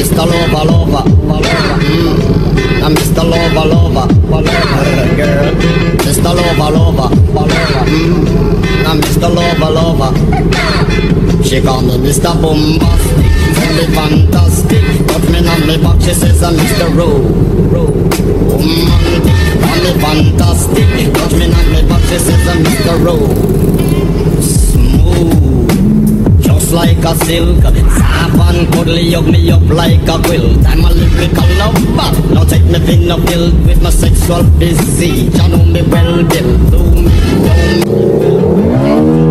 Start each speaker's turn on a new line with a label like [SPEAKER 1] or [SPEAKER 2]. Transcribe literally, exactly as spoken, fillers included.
[SPEAKER 1] Mister Lover, lover, lover. Mm. I'm Mister Lover, lover, lover. Girl, Mister Lover, lover, lover. Mm. I'm Mister Lover, lover. She call me Mister Bombastic, tell me fantastic. Touch me on me back, she says I'm Mister Ro, Ro. Romantic, call me fantastic. Touch me on me back, she says I'm Mister Ro. Smooth, just like a silk. Soft and cuddly, hug me up like a quilt. I'm a lyrical lover. Now take me pin up filled with my sexual disease. You know me well, Bill. Do me, do me.